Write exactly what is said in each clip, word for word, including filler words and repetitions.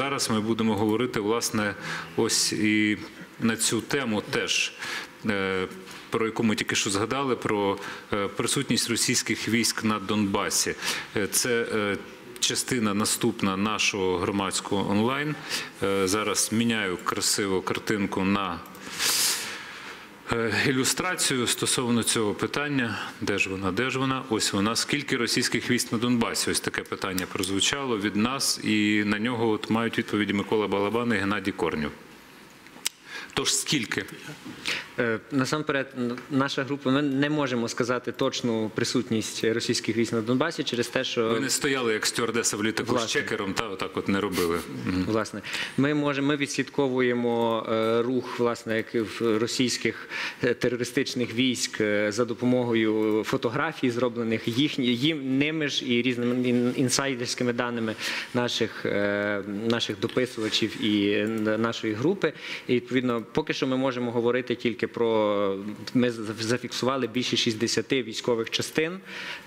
зараз ми будемо говорити, власне, ось і на цю тему теж, про яку ми тільки що згадали, про присутність російських військ на Донбасі. Це частина наступна нашого громадського онлайн. Зараз міняю красиву картинку на ілюстрацію стосовно цього питання. Де ж вона, де ж вона? Ось вона. Скільки російських військ на Донбасі? Ось таке питання прозвучало від нас, і на нього от мають відповіді Микола Балабан і Геннадій Корнів. Тож скільки? Насамперед, наша група, ми не можемо сказати точну присутність російських військ на Донбасі через те, що... Ви не стояли як стюардеса в літаку власне. З чекером, та отак от не робили. Власне. Ми, можемо, ми відслідковуємо рух, власне, як в російських терористичних військ за допомогою фотографій, зроблених їхні, їм, ними ж і різними інсайдерськими даними наших, наших дописувачів і нашої групи. І, відповідно, поки що ми можемо говорити тільки про, ми зафіксували більше шістдесяти військових частин,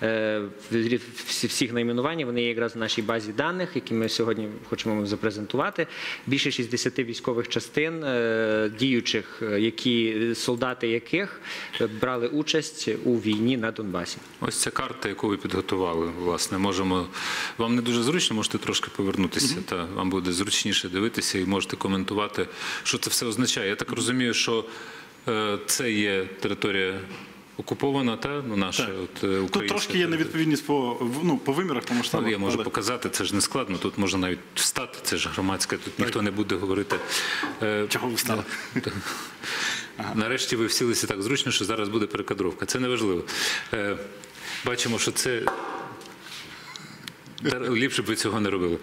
всіх найменувань, вони є якраз в нашій базі даних, які ми сьогодні хочемо вам запрезентувати. Більше шістдесяти військових частин, діючих, які, солдати яких брали участь у війні на Донбасі. Ось ця карта, яку ви підготували, власне, можемо, вам не дуже зручно, можете трошки повернутися, mm-hmm. та вам буде зручніше дивитися і можете коментувати, що це все означає. Я так розумію, що це є територія окупована, та? Ну, наша, от, українська. Тут трошки є невідповідність по, ну, по вимірах, по масштабах. Я можу але... показати, це ж не складно, тут можна навіть встати, це ж громадське, тут ніхто так. не буде говорити. Чого ви встали? Ага. Нарешті ви всілися так зручно, що зараз буде перекадровка. Це неважливо. Бачимо, що це... Ліпше б ви цього не робили.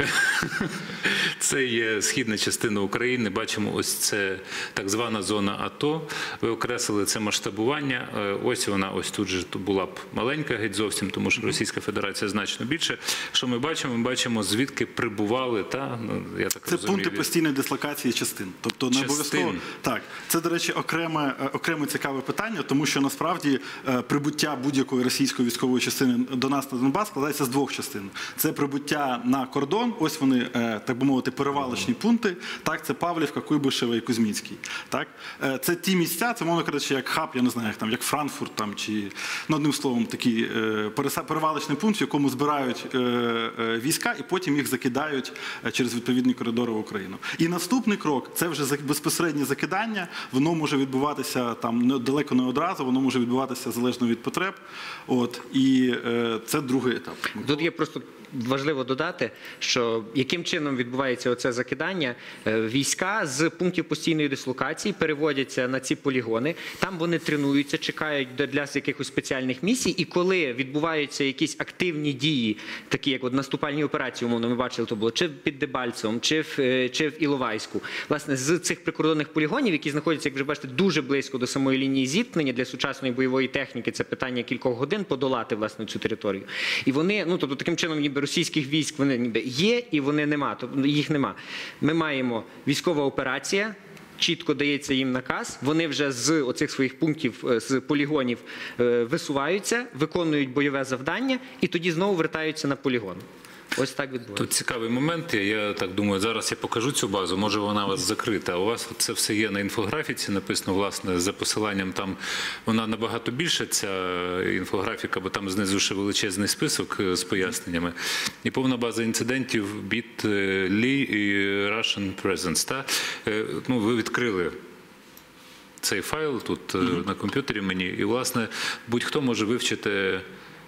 Це є східна частина України. Бачимо, ось це так звана зона АТО. Ви окреслили це масштабування. Ось вона, ось тут же була б маленька геть зовсім, тому що Російська Федерація значно більше. Що ми бачимо? Ми бачимо, звідки прибували, та, ну, я так це розумію, пункти від... постійної дислокації частин. Тобто не обов'язково. Так, це, до речі, окреме, окреме цікаве питання, тому що насправді прибуття будь-якої російської військової частини до нас на Донбас складається з двох частин. Це прибуття на кордон, ось вони, так би мовити, перевалочні пункти, так, це Павлівка, Куйбишеве і Кузьмінський. Так? Це ті місця, це, мовно кажучи, як хаб, я не знаю, як, там, як Франкфурт, там, чи, ну, одним словом, такий перевалочний пункт, в якому збирають війська і потім їх закидають через відповідні коридори в Україну. І наступний крок, це вже безпосереднє закидання, воно може відбуватися там далеко не одразу, воно може відбуватися залежно від потреб, от, і це другий етап. Тут є просто важливо додати, що яким чином відбувається оце закидання. Війська з пунктів постійної дислокації переводяться на ці полігони, там вони тренуються, чекають для якихось спеціальних місій, і коли відбуваються якісь активні дії, такі як от наступальні операції, умовно, ми бачили, то було чи під Дебальцевом, чи в, чи в Іловайську. Власне, з цих прикордонних полігонів, які знаходяться, як вже бачите, дуже близько до самої лінії зіткнення, для сучасної бойової техніки це питання кількох годин подолати, власне, цю територію. І вони, ну, тобто, таким чином, ніби російських військ вони ніби є і вони нема, тобто їх нема. Ми маємо військова операція, чітко дається їм наказ, вони вже з оцих своїх пунктів, з полігонів висуваються, виконують бойове завдання і тоді знову вертаються на полігон. Ось так відбувається. Тут цікавий момент, я так думаю, зараз я покажу цю базу, може вона у вас закрита, а у вас це все є на інфографіці, написано, власне, за посиланням, там вона набагато більше, ця інфографіка, бо там знизу ще величезний список з поясненнями. І повна база інцидентів біт Лі і Russian Presence. Та? Ну, ви відкрили цей файл тут mm-hmm. на комп'ютері мені, і, власне, будь-хто може вивчити,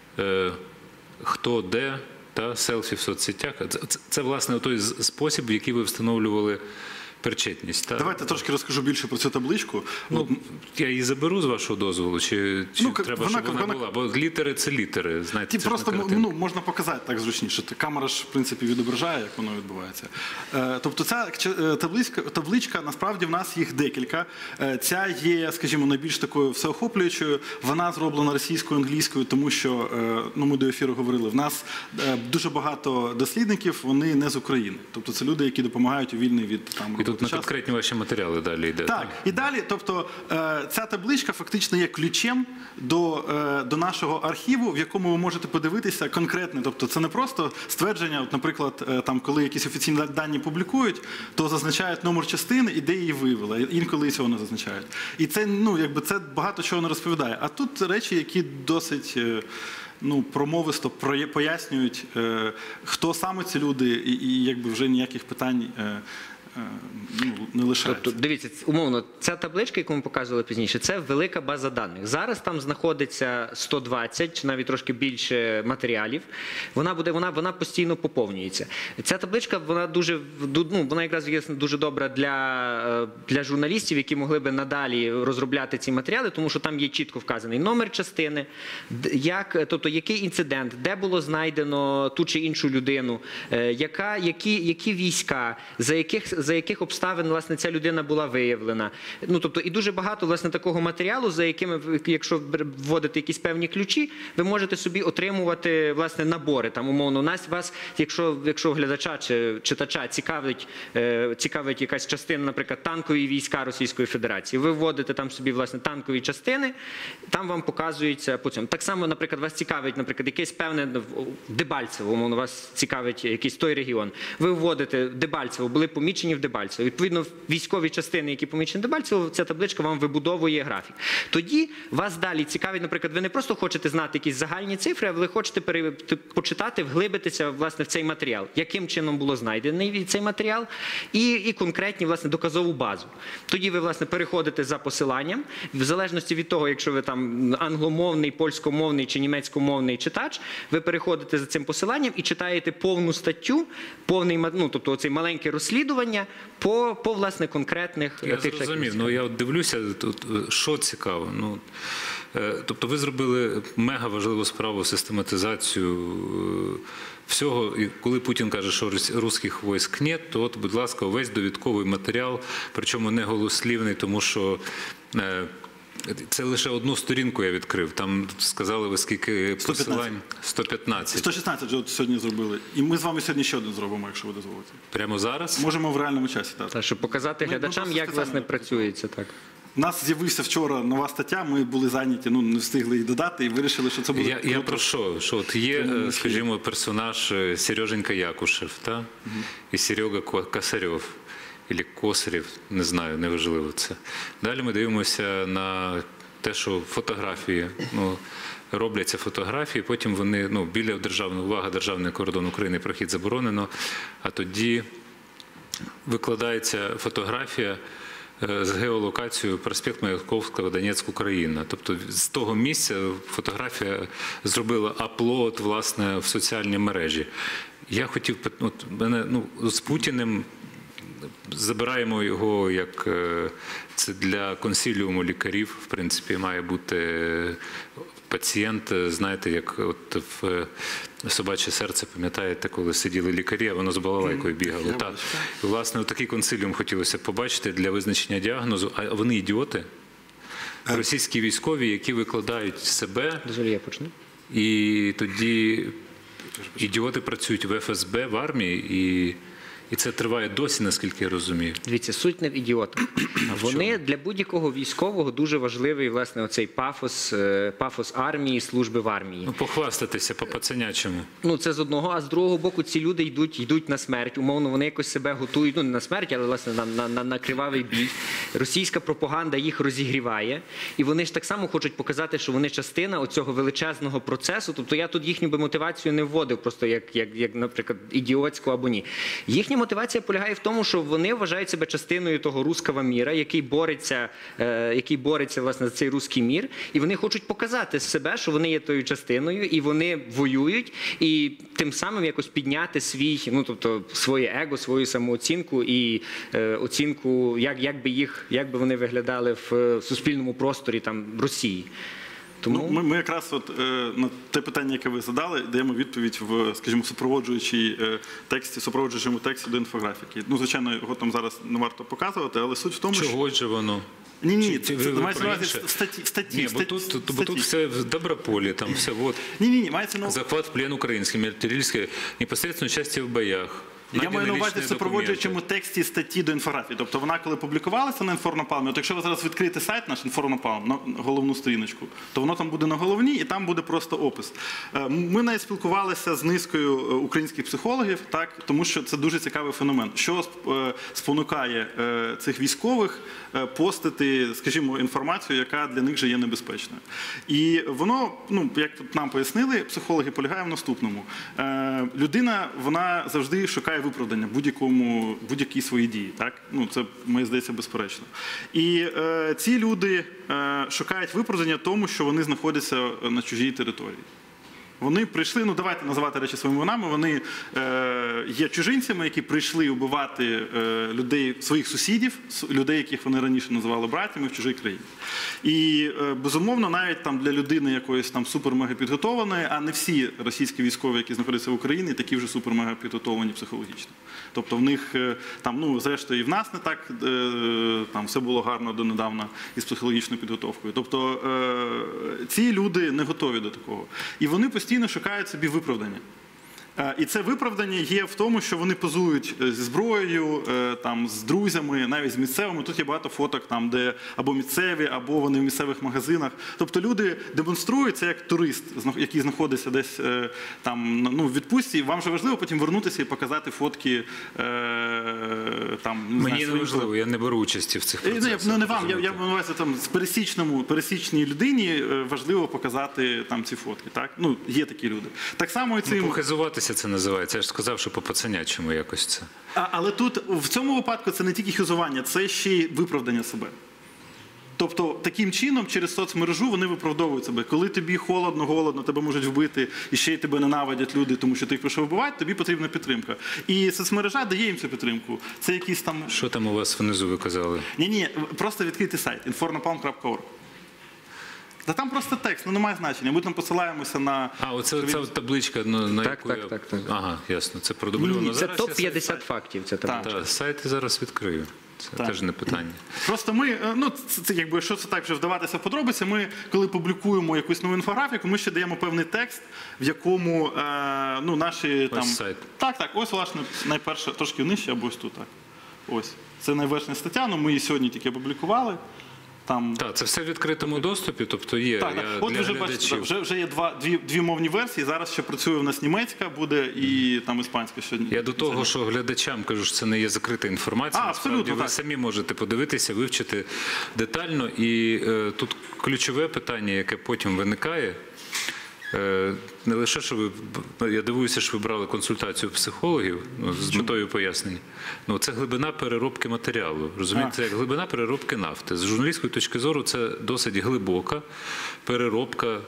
хто де, та селфі в соцсетях. Це, це, це, власне, той спосіб, в який ви встановлювали причетність. Та? Давайте трошки розкажу більше про цю табличку. Ну, я її заберу з вашого дозволу, чи, чи ну, треба, вона, щоб вона, вона була? Бо літери – це літери. Знаєте, ті просто, ну, можна показати так зручніше. Камера ж, в принципі, відображає, як воно відбувається. Е, тобто ця табличка, табличка, насправді, в нас їх декілька. Е, ця є, скажімо, найбільш такою всеохоплюючою. Вона зроблена російською, англійською, тому що, е, ну, ми до ефіру говорили, в нас е, дуже багато дослідників, вони не з України. Тобто це люди, які допомагають у вільний від там, Тут на час. конкретні ваші матеріали далі йде. Так, і далі, тобто е, ця табличка фактично є ключем до, е, до нашого архіву, в якому ви можете подивитися конкретне. Тобто це не просто ствердження, от, наприклад, е, там, коли якісь офіційні дані публікують, то зазначають номер частини і де її виявили. Інколи і цього не зазначають. І це, ну, якби, це багато чого не розповідає. А тут речі, які досить... Е, ну, промовисто пояснюють, е, хто саме ці люди, і, і якби вже ніяких питань е, е, ну, не лишається. Тобто, дивіться, умовно, ця табличка, яку ми показували пізніше, це велика база даних. Зараз там знаходиться сто двадцять, чи навіть трошки більше матеріалів. Вона буде, вона, вона постійно поповнюється. Ця табличка, вона дуже, ну, вона якраз є дуже добра для, для журналістів, які могли би надалі розробляти ці матеріали, тому що там є чітко вказаний номер частини, як, тобто який інцидент, де було знайдено ту чи іншу людину, яка, які, які війська, за яких, за яких обставин, власне, ця людина була виявлена. Ну, тобто, і дуже багато, власне, такого матеріалу, за якими, якщо вводити якісь певні ключі, ви можете собі отримувати, власне, набори. Там, умовно, у нас вас, якщо, якщо глядача чи читача цікавить, е, цікавить якась частина, наприклад, танкові війська Російської Федерації, ви вводите там собі, власне, танкові частини, там вам показується по цьому. Так само, наприклад, вас цікавить, наприклад, якесь певне Дебальцево, умовно, вас цікавить якийсь той регіон. Ви вводите Дебальцево, були помічені в Дебальцево. Відповідно, військові частини, які помічені Дебальцево, ця табличка вам вибудовує графік. Тоді вас далі цікавить, наприклад, ви не просто хочете знати якісь загальні цифри, а ви хочете пере... почитати, вглибитися, власне, в цей матеріал. Яким чином було знайдений цей матеріал і, і конкретні, власне, доказову базу. Тоді ви, власне, переходите за посиланням, в залежності від того, якщо ви там англомовний, польськомовний чи німецькомовний читач, ви переходите за цим посиланням і читаєте повну статтю, повний, ну, тобто оцей маленьке розслідування по, по власне, конкретних Я тих зрозумів. Ну, я от дивлюся, тут, що цікаво. Ну, е, тобто ви зробили мега важливу справу, систематизацію е, всього. І коли Путін каже, що русських військ нет, то от, будь ласка, весь довідковий матеріал, причому не голослівний, тому що е, це лише одну сторінку я відкрив. Там сказали ви скільки посилань? сто п'ятнадцять. сто шістнадцять вже от сьогодні зробили. І ми з вами сьогодні ще один зробимо, якщо ви дозволите. Прямо зараз? Можемо в реальному часі, так. Та, щоб показати Ми- глядачам, ми як, просто власне, спеціально працюється. Так. У нас з'явився вчора нова стаття, ми були зайняті, ну не встигли її додати і вирішили, що це буде... Я, я про що? Що от є, Тому ми скажімо, персонаж е, Сереженька Якушев, та? Угу. І Серега Косарьов. Або Косарєв, не знаю, неважливо це. Далі ми дивимося на те, що фотографії, ну, робляться фотографії, потім вони, ну, біля державної, увага, державний кордон України, прохід заборонено, а тоді викладається фотографія з геолокацією проспект Маяковського, Донецьк, Україна. Тобто з того місця фотографія зробила аплод, власне, в соціальній мережі. Я хотів, от, мене, ну, з Путіним забираємо його, як це для консиліуму лікарів, в принципі, має бути пацієнт, знаєте, як от в «Собаче серце», пам'ятаєте, коли сиділи лікарі, а воно з балалайкою бігало. Так. І, власне, такий консиліум хотілося б побачити для визначення діагнозу. А вони ідіоти? Російські військові, які викладають себе. Дозволі, я почну. І тоді ідіоти працюють в еф ес бе, в армії, і... І це триває досі, наскільки я розумію. Дивіться, суть не в ідіотах. Вони для будь-якого військового дуже важливий, власне, оцей пафос, пафос армії, служби в армії. Ну, похвастатися по-пацанячому. Ну, це з одного, а з другого боку ці люди йдуть, йдуть на смерть. Умовно, вони якось себе готують, ну, не на смерть, але, власне, на, на, на, на кривавий бій. Російська пропаганда їх розігріває. І вони ж так само хочуть показати, що вони частина оцього величезного процесу. Тобто я тут їхню би мотивацію не вводив, просто як, як, як наприклад, ідіотську або ні. Їхня мотивація полягає в тому, що вони вважають себе частиною того руського міра, який бореться, е, який бореться, власне, за цей руський мір, і вони хочуть показати себе, що вони є тою частиною, і вони воюють, і тим самим якось підняти свій, ну, тобто, своє его, свою самооцінку і е, оцінку, як, як би їх, як би вони виглядали в, в суспільному просторі там Росії. Тому... Ну, ми, ми якраз от, е, на те питання, яке ви задали, даємо відповідь в, скажімо, супроводжуючій е, тексті, супроводжуючому тексті до інфографіки. Ну, звичайно, його там зараз не варто показувати, але суть в тому, Чого ж воно? Ні, ні, Чи- це, ви- це ви мається про на увазі інше? в статті, в статті, Ні, в бо статті, тут, в бо тут статті. все в Доброполі, там все, от. Ні, ні, ні, мається на увазі. Захват в плен украинский, артиллерийское, непосредственно участие в боях. Я маю на увазі в динамічні супроводжуючому документи. тексті статті до інфографії. Тобто вона, коли публікувалася на Інформнапалмі, от якщо ви зараз відкриєте сайт наш Інформнапалм, на головну сторіночку, то воно там буде на головній і там буде просто опис. Е, Ми навіть спілкувалися з низкою е, українських психологів, так, тому що це дуже цікавий феномен. Що е, спонукає е, цих військових е, постити, скажімо, інформацію, яка для них же є небезпечною. І воно, ну, як тут нам пояснили, психологи, полягає в наступному. Е, Людина, вона завжди шукає виправдання будь-якому, будь-якій своїй дії. Так? Ну, це, мені здається, безперечно. І е, ці люди е, шукають виправдання тому, що вони знаходяться на чужій території. Вони прийшли, ну давайте називати речі своїми іменами, вони е, є чужинцями, які прийшли вбивати е, людей, своїх сусідів, людей, яких вони раніше називали братями в чужій країні. І е, безумовно, навіть там для людини якоїсь там супер-мега підготованої, а не всі російські військові, які знаходяться в Україні, такі вже супер-мега підготовлені психологічно. Тобто в них е, там, ну зрештою, і в нас не так е, там все було гарно донедавна із психологічною підготовкою. Тобто е, ці люди не готові до такого. І вони постійно шукають собі виправдання. І це виправдання є в тому, що вони позують зі зброєю, там, з друзями, навіть з місцевими. Тут є багато фоток, там, де або місцеві, або вони в місцевих магазинах. Тобто люди демонструють це як турист, який знаходиться десь там, ну, в відпустці. Вам же важливо потім вернутися і показати фотки. Там, не Мені знаю, не важливо, я не беру участі в цих Ну, процесах. ну, не вам, я, я маю на увазі, там, з пересічному, пересічній людині важливо показати там, ці фотки. Так? Ну, є такі люди. Так само і цим... Ну, похизуватися це називається. Я ж сказав, що по пацанячому якось це. А, але тут в цьому випадку це не тільки хизування, це ще й виправдання себе. Тобто таким чином через соцмережу вони виправдовують себе. Коли тобі холодно, голодно, тебе можуть вбити, і ще й тебе ненавидять люди, тому що ти їх прийшов вбивати, тобі потрібна підтримка. І соцмережа дає їм цю підтримку. Це якісь там... Що там у вас внизу ви казали? Ні-ні, просто відкрити сайт інформнапалм крапка орг. Та там просто текст, ну немає значення. Ми там посилаємося на... А, оце ця табличка, на, на Так, яку так, я... так, так. Ага, ясно, це продублювано. Ні-ні, Це Зараз топ я п'ятдесят фактів. Це там. Так. Та, сайт я зараз відкрию. Це Так. теж не питання. Просто ми, е, ну це, це якби, якщо це так вже вдаватися в подробиці, ми, коли публікуємо якусь нову інфографіку, ми ще даємо певний текст, в якому е, ну, наші там... сайт. Так, так, ось, власне, найперше, трошки нижче, або ось тут, так. Ось. Це найверхня стаття, ну ми її сьогодні тільки опублікували. Там... Так, це все в відкритому доступі, тобто є Так, так. я, От для ви вже глядачів. бачите, вже, вже є два, дві, дві мовні версії, зараз ще працює в нас німецька буде і там іспанська сьогодні. Я до того, що глядачам кажу, що це не є закрита інформація. А, Насправді абсолютно, ви так. самі можете подивитися, вивчити детально. І е, тут ключове питання, яке потім виникає, е, не лише, що ви, я дивуюся, що ви брали консультацію психологів, ну, з метою пояснення. Ну, це глибина переробки матеріалу. Розумієте, це як глибина переробки нафти. З журналістської точки зору це досить глибока переробка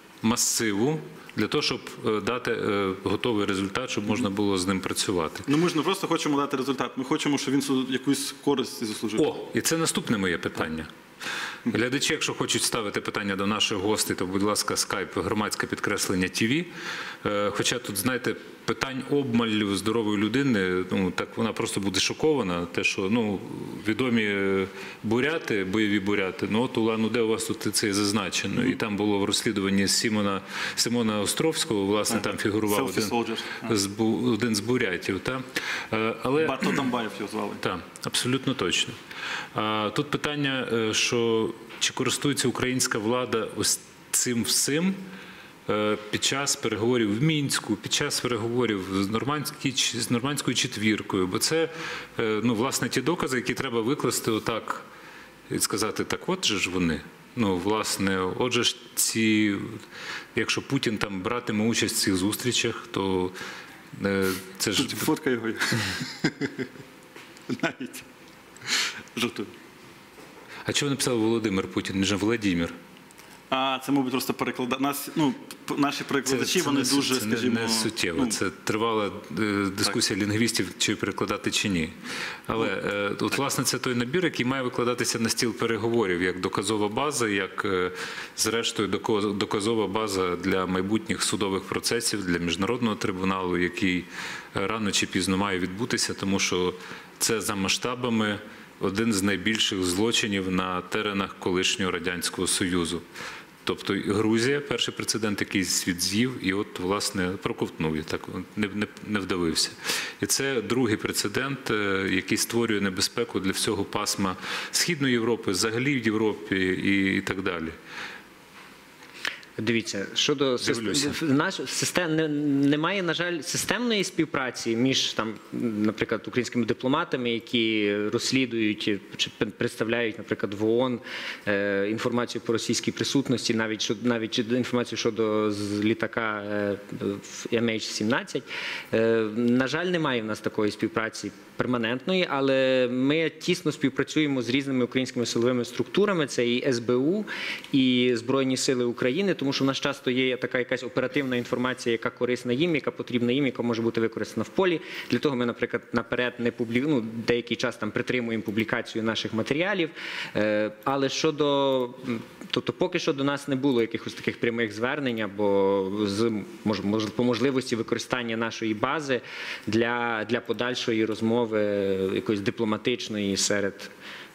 масиву для того, щоб е, дати е, готовий результат, щоб можна було з ним працювати. Ну ми ж не просто хочемо дати результат, ми хочемо, щоб він су- якусь користь заслужив. О, і це наступне моє питання. Глядачі, якщо хочуть ставити питання до наших гостей, то, будь ласка, скайп громадське підкреслення ТВ. Хоча тут, знаєте, питань обмаль у здорової людини, ну, так вона просто буде шокована. Те, що, ну, відомі буряти, бойові буряти, ну, от Улан Удэ у вас тут це і зазначено. І там було в розслідуванні Симона, Симона Островського, власне, там фігурував Selfie один, soldiers. з, бу- один з бурятів. Та? Е, Але... Бато Тамбаєв його звали. Так, абсолютно точно. А, тут питання, е, що чи користується українська влада ось цим всім е, під час переговорів в Мінську, під час переговорів з, нормандські, з нормандською четвіркою, бо це, е, ну, власне, ті докази, які треба викласти отак і сказати, так от же ж вони. Ну, власне, отже ж ці, якщо Путін там братиме участь в цих зустрічах, то е, це ж... Тут фотка його є. Навіть. Жартую. А чого написав Володимир Путін, не же Владимир? А це, мабуть, просто перекладати. Нас, ну, п- наші перекладачі, вони не, су- дуже, це не- скажімо... не суттєво. ну, Це тривала е, дискусія лінгвістів, чи перекладати, чи ні. Але е, от, власне, це той набір, який має викладатися на стіл переговорів, як доказова база, як, е, зрештою, доко- доказова база для майбутніх судових процесів, для міжнародного трибуналу, який е, рано чи пізно має відбутися, тому що це за масштабами один з найбільших злочинів на теренах колишнього Радянського Союзу. Тобто Грузія, перший прецедент, який світ з'їв, і от, власне, проковтнув, і так не, не, не вдавився. І це другий прецедент, який створює небезпеку для всього пасма Східної Європи, взагалі в Європі і, і так далі. Дивіться, щодо систем, наш систем не, немає, на жаль, системної співпраці між там, наприклад, українськими дипломатами, які розслідують чи представляють, наприклад, в ООН е, інформацію по російській присутності, навіть що навіть інформацію щодо з літака е, ем ейч сімнадцять. Е, на жаль, немає в нас такої співпраці перманентної, але ми тісно співпрацюємо з різними українськими силовими структурами. Це і ес бе у, і Збройні сили України, тому що в нас часто є така якась оперативна інформація, яка корисна їм, яка потрібна їм, яка може бути використана в полі. Для того ми, наприклад, наперед не публікуємо, ну, деякий час там притримуємо публікацію наших матеріалів. Але щодо, тобто поки що до нас не було якихось таких прямих звернень або з, може, по можливості використання нашої бази для, для подальшої розмови якоїсь дипломатичної серед.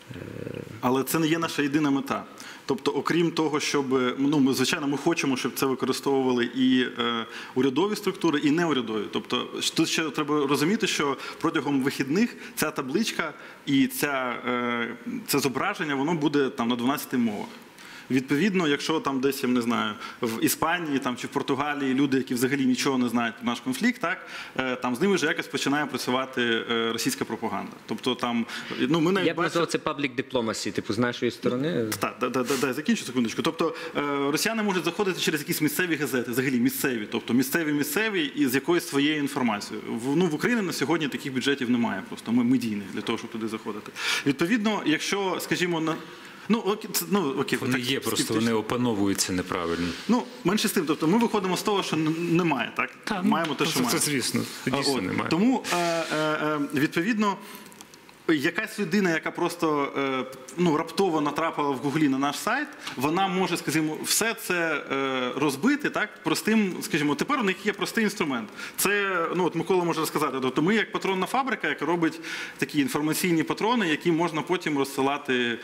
Але це не є наша єдина мета. Тобто, окрім того, щоб, ну, ми, звичайно, ми хочемо, щоб це використовували і е, урядові структури, і неурядові. Тобто, тут ще треба розуміти, що протягом вихідних ця табличка і ця, е, це зображення, воно буде там на дванадцяти мовах. Відповідно, якщо там десь, я не знаю, в Іспанії там, чи в Португалії люди, які взагалі нічого не знають про наш конфлікт, так, там з ними вже якось починає працювати російська пропаганда. Тобто там, ну, ми навіть Я б назвав це public diplomacy, типу, з нашої сторони. Так, да, да, да, да, закінчу секундочку. Тобто росіяни можуть заходити через якісь місцеві газети, взагалі місцеві, тобто місцеві-місцеві і з якоюсь своєю інформацією. В, ну, в Україні на сьогодні таких бюджетів немає просто, медійних, для того, щоб туди заходити. Відповідно, якщо, скажімо, на Ну, окей, ну, окей, вони так, є, просто вони опановуються неправильно. Ну, менше з тим, тобто ми виходимо з того, що немає, так? Та, маємо те, ну, що це, маємо. це, звісно, дійсно От, немає. Тому, е, е, відповідно, якась людина, яка просто е, ну, раптово натрапила в Гуглі на наш сайт, вона може, скажімо, все це е, розбити, так, простим, скажімо, тепер у них є простий інструмент. Це, ну, от Микола може розказати, тобто ми як патронна фабрика, яка робить такі інформаційні патрони, які можна потім розсилати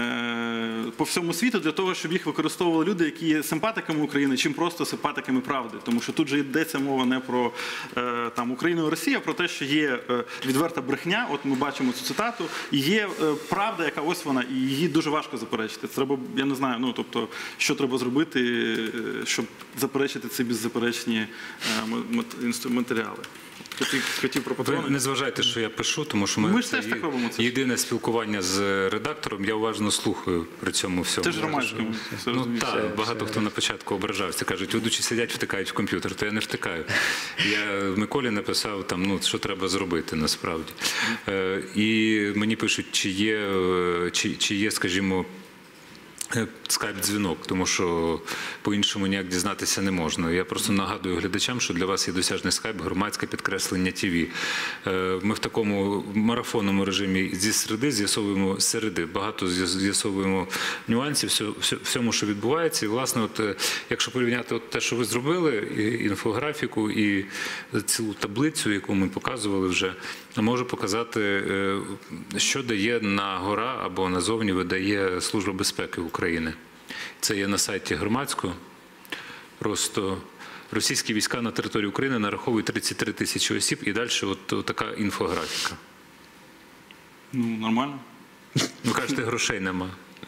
е, по всьому світу для того, щоб їх використовували люди, які є симпатиками України, чим просто симпатиками правди. Тому що тут же йдеться мова не про е, там, Україну і Росію, а про те, що є е, відверта брехня, от ми бачимо цю цитату, і є е, правда, яка ось вона, і її дуже важко заперечити. Це треба, я не знаю, ну, тобто, що треба зробити, е, щоб заперечити ці беззаперечні е, матеріали. Хотів, хотів про патрони. Ви не зважайте, що я пишу, тому що ми, ми ж це теж так робимо це. Єдине спілкування з редактором, я уважно слухаю при цьому всьому. Це ж громадському. Ну так, багато хто на початку ображався, кажуть, ведучі сидять, втикають в комп'ютер, то я не втикаю. Я Миколі написав, там, ну, що треба зробити насправді. Е, і мені пишуть, чи є, чи, чи є, скажімо, скайп-дзвінок, тому що по-іншому ніяк дізнатися не можна. Я просто нагадую глядачам, що для вас є досяжний скайп, громадське підкреслення ТВ. Ми в такому марафонному режимі зі середи з'ясовуємо середи, багато з'ясовуємо нюансів всьому, що відбувається. І, власне, от, якщо порівняти от те, що ви зробили, інфографіку і цілу таблицю, яку ми показували вже, можу показати, що дає на гора або назовні видає Служба безпеки України. Це є на сайті громадського. Просто російські війська на території України нараховують тридцять три тисячі осіб і далі от, от така інфографіка. Ну, нормально. Ви кажете, грошей нема.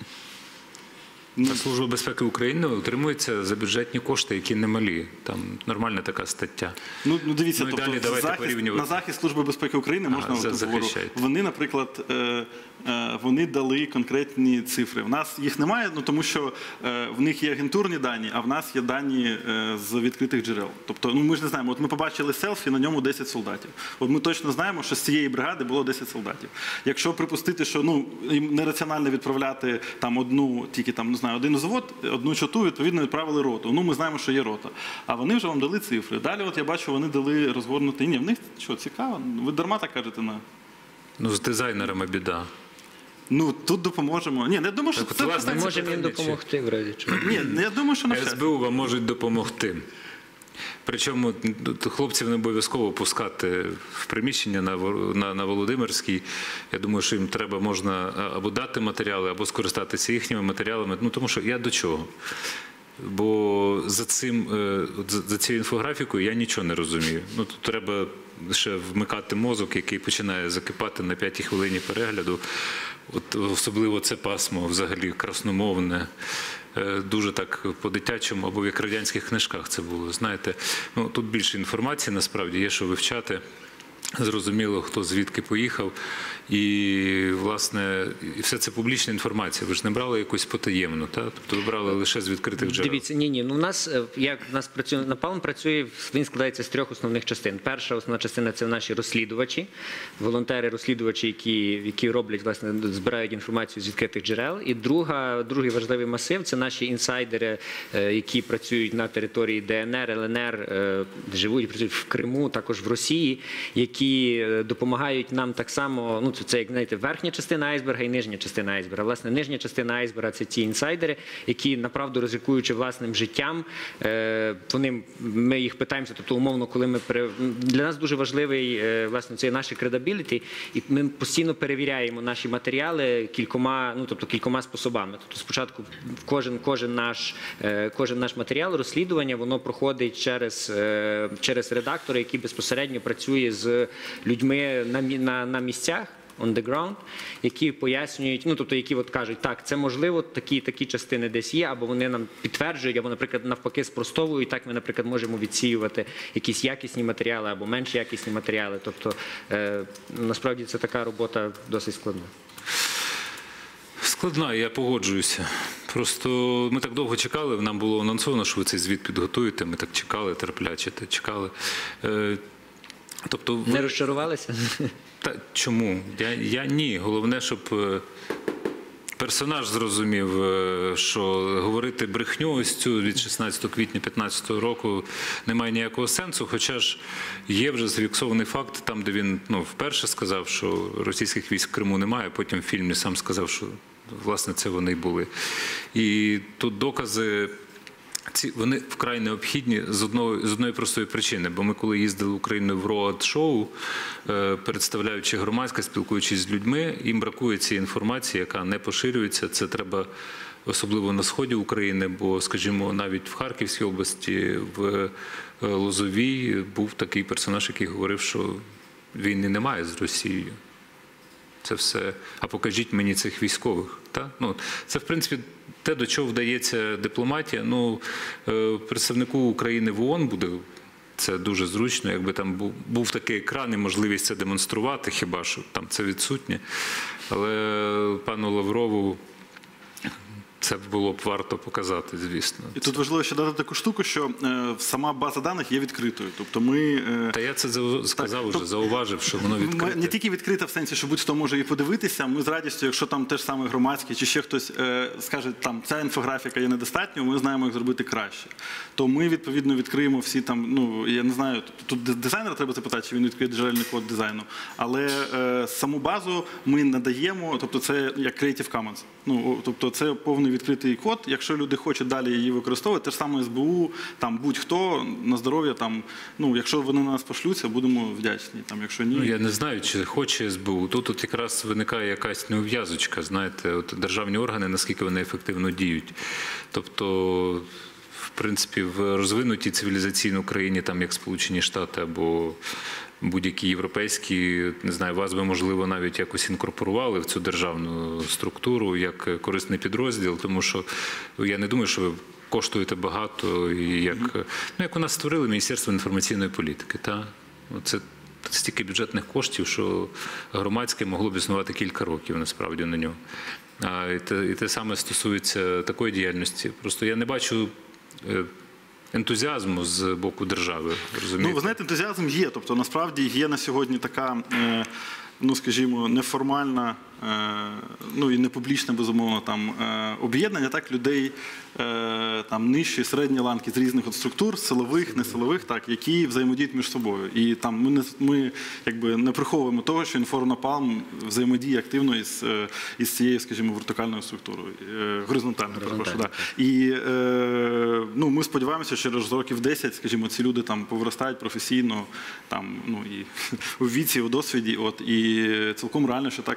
А Служба безпеки України утримується за бюджетні кошти, які немалі. Там нормальна така стаття. Ну, ну дивіться, ну, тобто далі давайте захист, порівнювати. на захист Служби безпеки України Ага, можна за, говорити. Вони, наприклад, е, е, вони дали конкретні цифри. В нас їх немає, ну, тому що е, в них є агентурні дані, а в нас є дані е, з відкритих джерел. Тобто, ну, ми ж не знаємо, от ми побачили селфі, на ньому десять солдатів. От ми точно знаємо, що з цієї бригади було десять солдатів. Якщо припустити, що, ну, їм нераціонально відправляти там одну, тільки там, не знаю, один взвод, одну чоту, відповідно, відправили роту. Ну, ми знаємо, що є рота. А вони вже вам дали цифри. Далі, от я бачу, вони дали розгорнути. Ні, в них, що, цікаво? Ви дарма так кажете на... Ну, з дизайнерами біда. Ну, тут допоможемо. Ні, я думаю, що Так, це... власне, Ми це можемо їм питання, допомогти, в разі чого. Ні, я думаю, що на ес бе у вам можуть допомогти. Причому хлопців не обов'язково пускати в приміщення на, на, на Володимирській. Я думаю, що їм треба можна або дати матеріали, або скористатися їхніми матеріалами. Ну, тому що я до чого? Бо за цим, е, от за- за цією інфографікою я нічого не розумію. Ну, тут треба лише вмикати мозок, який починає закипати на п'ятій хвилині перегляду. От особливо це пасмо взагалі красномовне. Е, Дуже так по-дитячому, або як в радянських книжках це було. Знаєте, ну, тут більше інформації насправді є, що вивчати. Зрозуміло, хто звідки поїхав. І, власне, і все це публічна інформація. Ви ж не брали якусь потаємну, та? Тобто ви брали лише з відкритих джерел. Дивіться, ні, ні. Ну, у нас, е, як у нас працює, Напалм працює, він складається з трьох основних частин. Перша основна частина – це наші розслідувачі, волонтери-розслідувачі, які, які роблять, власне, збирають інформацію з відкритих джерел. І друга, другий важливий масив – це наші інсайдери, е, які працюють на території Де Ен Ер, Ел Ен Ер, е, живуть, працюють в Криму, також в Росії, які е, допомагають нам так само, ну, це, як, знаєте, верхня частина айсберга і нижня частина айсберга. Власне, нижня частина айсберга – це ті інсайдери, які, направду, ризикуючи власним життям, е, вони, ми їх питаємося, тобто, умовно, коли ми пере... для нас дуже важливий, е, власне, це наші credibility, і ми постійно перевіряємо наші матеріали кількома, ну, тобто, кількома способами. Тобто, спочатку кожен, кожен, наш, е, кожен наш матеріал, розслідування, воно проходить через, е, через редактора, який безпосередньо працює з людьми на, мі- на, на місцях, on the ground, які пояснюють, ну, тобто, які от кажуть, так, це можливо, такі, такі частини десь є, або вони нам підтверджують, або, наприклад, навпаки спростовують, так ми, наприклад, можемо відсіювати якісь якісні матеріали або менш якісні матеріали. Тобто, е, насправді, це така робота досить складна. Складна, я погоджуюся. Просто ми так довго чекали, нам було анонсовано, що ви цей звіт підготуєте, ми так чекали, терпляче чекали. Е, Тобто, ви... Не розчарувалися? Та чому? Я, я ні. Головне, щоб е, персонаж зрозумів, е, що говорити брехню ось цю від шістнадцятого квітня дві тисячі п'ятнадцятого року немає ніякого сенсу, хоча ж є вже зафіксований факт, там, де він, ну, вперше сказав, що російських військ в Криму немає, потім в фільмі сам сказав, що, власне, це вони й були. І тут докази ці, вони вкрай необхідні з одної, з одної простої причини. Бо ми, коли їздили Україною в роад-шоу, е, представляючи громадське, спілкуючись з людьми, їм бракує цієї інформації, яка не поширюється. Це треба особливо на сході України, бо, скажімо, навіть в Харківській області, в Лозовій був такий персонаж, який говорив, що війни немає з Росією. Це все. А покажіть мені цих військових. Та? Ну, це, в принципі, те, до чого вдається дипломатія. Ну, представнику України в ООН буде це дуже зручно, якби там був, був такий екран і можливість це демонструвати, хіба що там це відсутнє. Але пану Лаврову це було б варто показати, звісно. І тут важливо ще дати таку штуку, що е, сама база даних є відкритою. Тобто ми... Е, Та я це за- сказав так, вже, зауважив, що воно Ми відкрите. не тільки відкрита в сенсі, що будь-хто може її подивитися. Ми з радістю, якщо там теж саме громадський, чи ще хтось е, скаже, там ця інфографіка є недостатньо, ми знаємо, як зробити краще. То ми відповідно відкриємо всі там. Ну я не знаю, тут дизайнера треба запитати, чи він відкриє джерельний код дизайну. Але е, саму базу ми надаємо, тобто це як Creative Commons. Ну тобто це повний відкритий код. Якщо люди хочуть далі її використовувати, те ж саме ес бе у, там будь-хто на здоров'я, там ну якщо вони на нас пошлються, будемо вдячні. Там, якщо ні, Ну, я не знаю, чи хоче ес бе у. Тут от якраз виникає якась неув'язочка, знаєте, от державні органи, наскільки вони ефективно діють. Тобто, в принципі, в розвинутій цивілізаційній країні, там як Сполучені Штати або будь-які європейські, не знаю, вас би, можливо, навіть якось інкорпорували в цю державну структуру як корисний підрозділ, тому що я не думаю, що ви коштуєте багато, і як, ну, як у нас створили Міністерство інформаційної політики, та? Це стільки бюджетних коштів, що громадське могло б існувати кілька років, насправді, на нього. А, і, те, і те саме стосується такої діяльності. Просто я не бачу е, ентузіазму з боку держави, розумієте? Ну, ви знаєте, ентузіазм є. Тобто, насправді є на сьогодні така, е, ну, скажімо, неформальна, е, ну і не публічне, безумовно, там е, об'єднання так людей е, там нижчі, середні ланки з різних от структур, силових, несилових, так, які взаємодіють між собою. І там ми не ми якби не приховуємо того, що Інформ-Напалм взаємодіє активно із, із цією, скажімо, вертикальною структурою, е, горизонтальною, перепрошую. Да. І е, ну, ми сподіваємося, що через років десять, скажімо, ці люди там повиростають професійно, там, ну і у віці, у досвіді, от і цілком реально, що так, як ви кажете,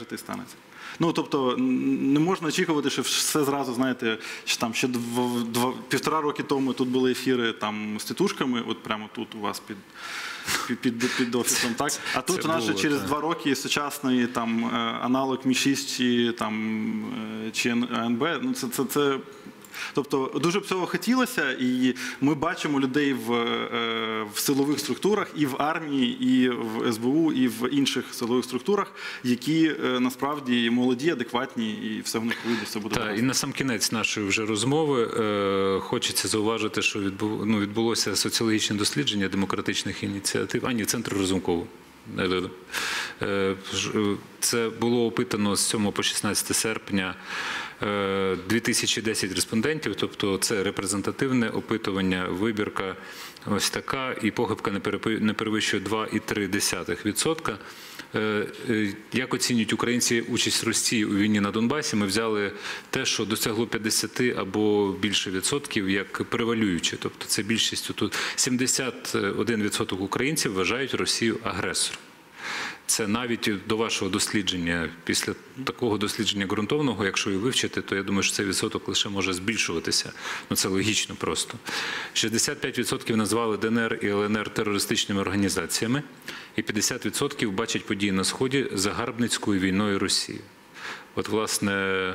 скажете і станеться. Ну, тобто, не можна очікувати, що все зразу, знаєте, що там ще два, два, півтора роки тому тут були ефіри там з тітушками, от прямо тут у вас під, під, під, під офісом, так? А тут це у нас було, ще через так. два роки сучасний там аналог Мі шість чи, там, чи АНБ, ну, це, це, це тобто дуже б цього хотілося, і ми бачимо людей в, в силових структурах, і в армії, і в ес бе у, і в інших силових структурах, які насправді молоді, адекватні, і все в них вийде, все буде Так, добре. і на сам кінець нашої вже розмови е, хочеться зауважити, що відбу, ну, відбулося соціологічне дослідження демократичних ініціатив, а ні, Центру Разумкова. Це було опитано з сьомого по шістнадцяте серпня дві тисячі десять респондентів, тобто це репрезентативне опитування, вибірка ось така, і похибка не перевищує два цілих три десятих відсотка. Як оцінюють українці участь Росії у війні на Донбасі? Ми взяли те, що досягло п'ятдесят або більше відсотків, як превалююче. Тобто це більшість, тут сімдесят один відсоток українців вважають Росію агресором. Це навіть до вашого дослідження, після такого дослідження ґрунтовного, якщо його вивчити, то я думаю, що цей відсоток лише може збільшуватися. Ну це логічно просто. шістдесят п'ять відсотків назвали Де ен ер і Ел ен ер терористичними організаціями, і п'ятдесят відсотків бачать події на Сході загарбницькою війною Росії. От, власне,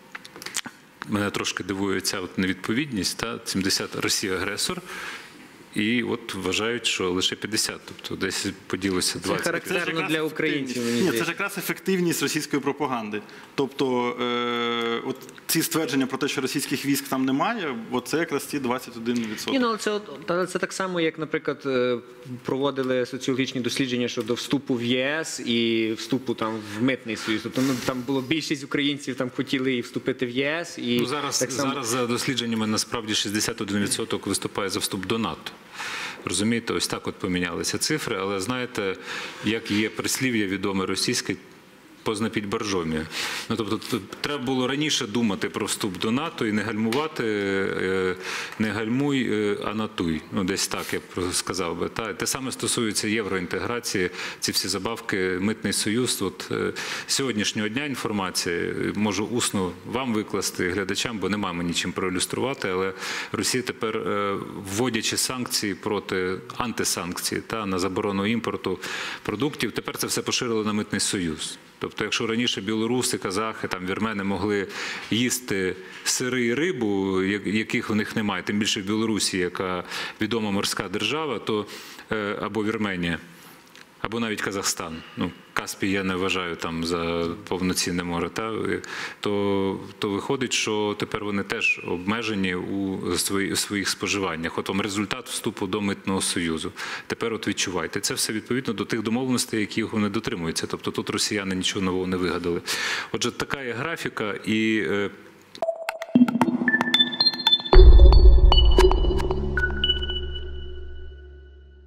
мене трошки дивує ця от невідповідність, та? сімдесят Росія агресор. І от вважають, що лише п'ятдесят, тобто десь поділося двадцять. Це характерно для українців. Ні, це ж якраз ефективність російської пропаганди. Тобто, е, от ці ствердження про те, що російських військ там немає, от це якраз ці двадцять один відсоток. Ні, ну, це, але це так само, як, наприклад, е, проводили соціологічні дослідження щодо вступу в є ес і вступу там в Митний Союз. Тобто, ну, там було більшість українців там хотіли і вступити в є ес. І ну, зараз, так само... зараз за дослідженнями насправді шістдесят один відсоток виступає за вступ до НАТО. Розумієте, ось так от помінялися цифри, але знаєте, як є прислів'я відоме російське, позна під боржомі. Ну, тобто, треба було раніше думати про вступ до НАТО і не гальмувати, не гальмуй, а натуй. Ну, десь так я б сказав би. Та, те саме стосується євроінтеграції, ці всі забавки, Митний Союз. От, сьогоднішнього дня інформація, можу усно вам викласти, глядачам, бо немає мені чим проілюструвати, але Росія тепер, вводячи санкції проти, антисанкції та, на заборону імпорту продуктів, тепер це все поширило на Митний Союз. Тобто, якщо раніше білоруси, казахи, там, вірмени могли їсти сири і рибу, яких в них немає, тим більше в Білорусі, яка відома морська держава, то або Вірменія, або навіть Казахстан. Ну, Каспій я не вважаю там за повноцінне море, та, то, то виходить, що тепер вони теж обмежені у свої, своїх споживаннях. От вам результат вступу до Митного Союзу. Тепер от відчувайте. Це все відповідно до тих домовленостей, яких вони дотримуються. Тобто тут росіяни нічого нового не вигадали. Отже, така є графіка, і